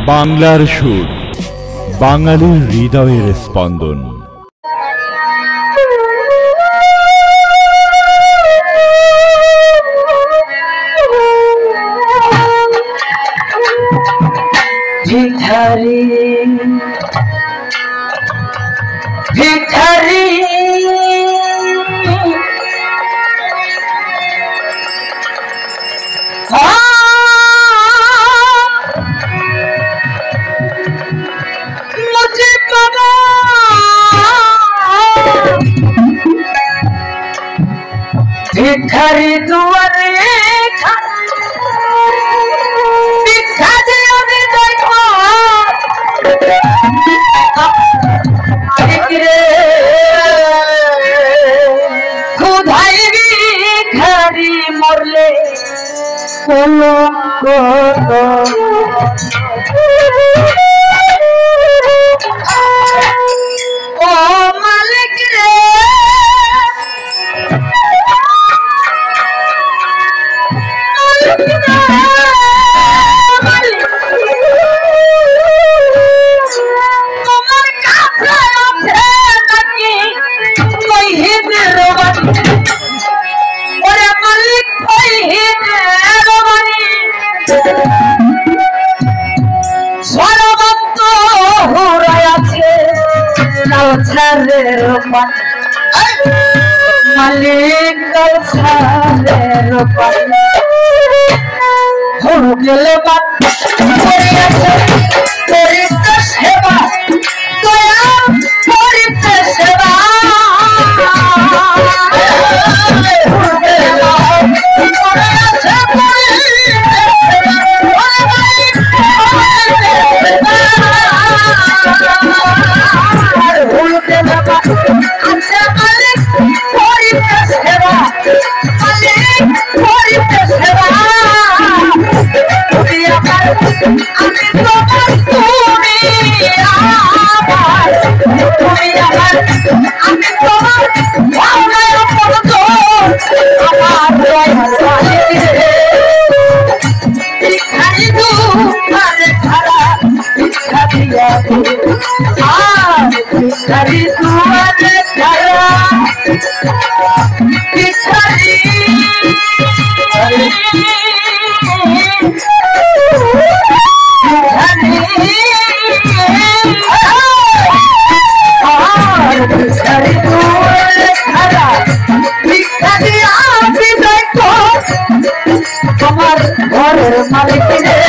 বাংলার সুর, বাঙালির হৃদয়ের স্পন্দন। ভিখারি ভিখারি মুঝে বাবা ভিখারি দুয়ারে খুদাই ভিখারি মরলে কলঙ্ক ও মালিক রে মালিক গেলে করিতে সেবা দয়া করিতে সেবা আমার ঘরের মালিক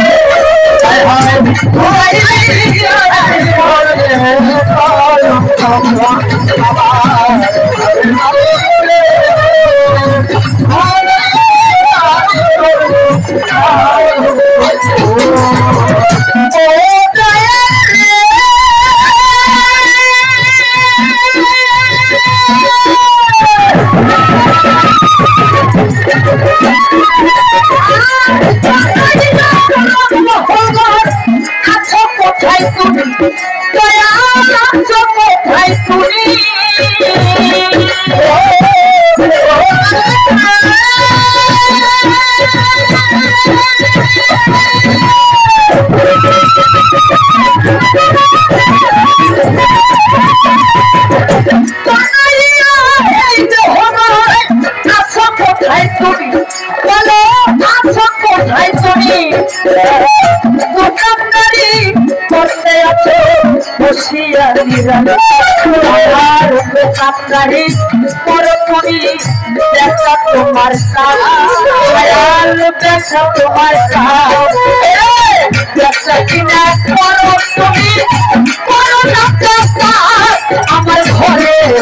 তোমার আমার ঘরের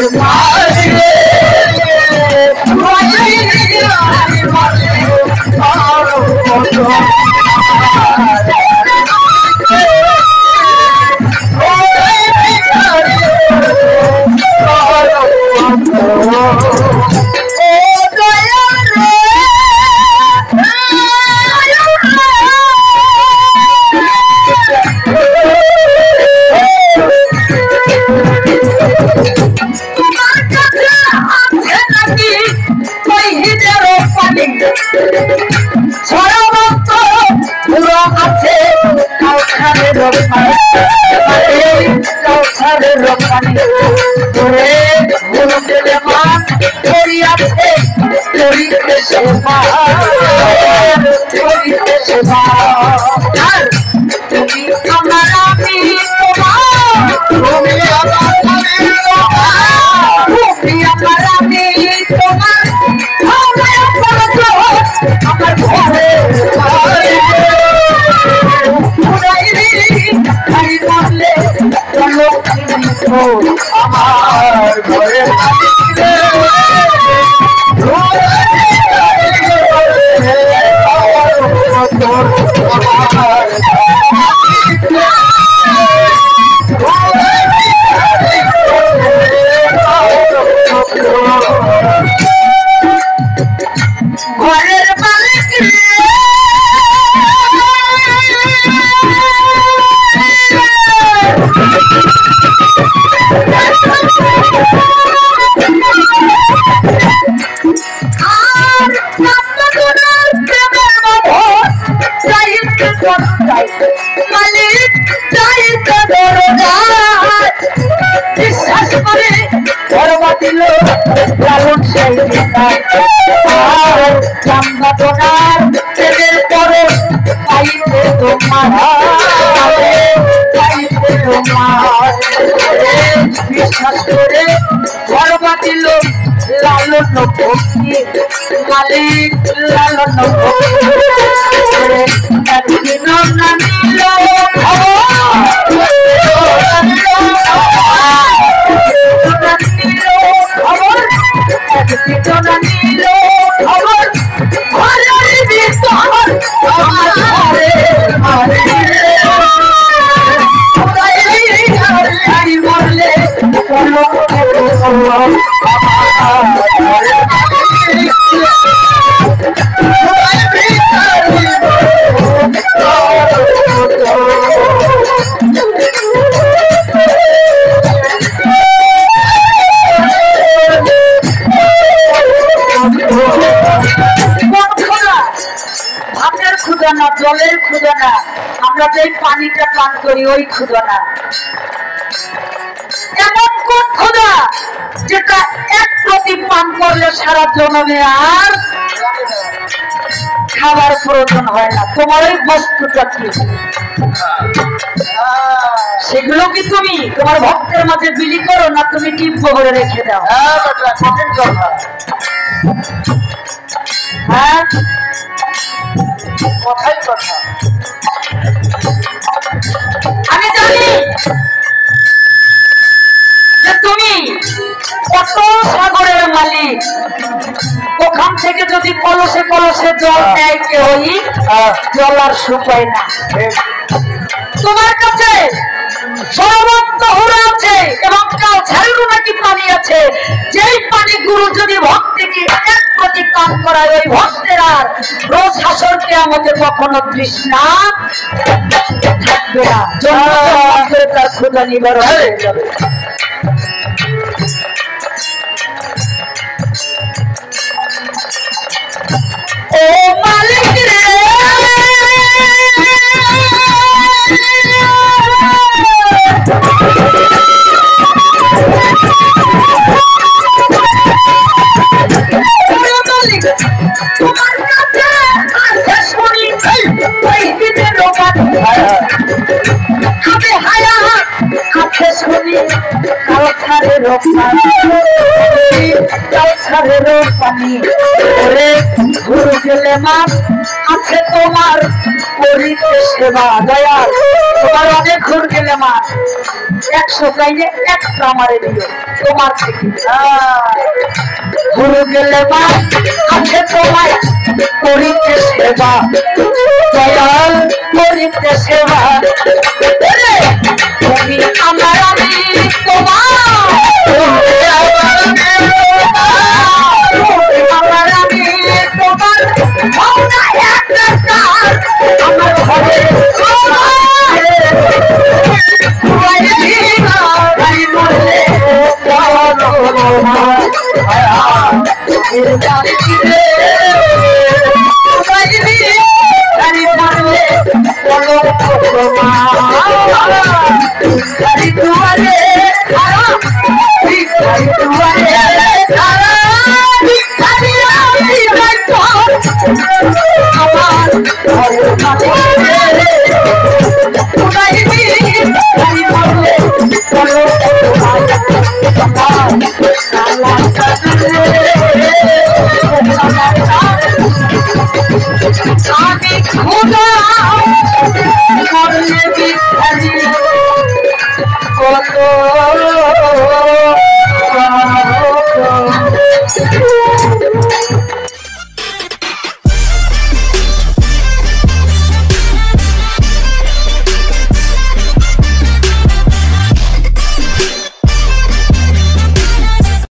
সেবা করিতে সেবা তুমি আমার আমি তোমার তুমি আমার আমি তোমার আমার ঘরে আমার ঘরে ঘরের মালিক মালিক চাইতে বিশ্বাস করে ধর্ম দিল লালন সেই চান্দাপনার প্রেমের পরে পাইতে তোমার পাইতে তোমার বিশ্বাস করে ধর্ম দিল লালন ভক্তি মালিক লালন একদিন না নিল জলের ক্ষুধা না, আমরা যে পানিটা পান করি ওই ক্ষুধা না। এমন কোন ক্ষুধা যেটা এক প্রতি পান করলে সারা জনমে আর খাবার প্রয়োজন হয় না। তোমার ওই বস্তুটা কি, সেগুলো কি তুমি তোমার ভক্তের মাঝে বিলি করো না তুমি টিপ্প করে রেখে দাও? হ্যাঁ, কথাই কথা। আমি জানি যে তুমি কত সাগরের মালিক, ওখান থেকে যদি কলসে কলসে জল নেয় কেউই জল আর শুকায় না। তোমার কাছে সর্বত্র হুড়া আছে এবং কালছাড়েরও নাকি পানি আছে, যেই পানি গুরু যদি ভক্তকে এক প্রতি পান করায় ওই ভক্তের আর রোজ হাসর কিয়ামতে কখনো তৃষ্ণা থাকবে না, তার ক্ষুধা নিবারণ হয়ে যাবে। ও মালিক রে গুরু গেলে মাপ আছে তোমার করিতে সেবা। দয়াল তোমার অনেক ঘুর গেলে মাপ 100 চাইলে একটা আমারে দিও তোমার থেকে। গুরু গেলে মাপ আছে তোমার করিতে সেবা, দয়াল করিতে সেবা।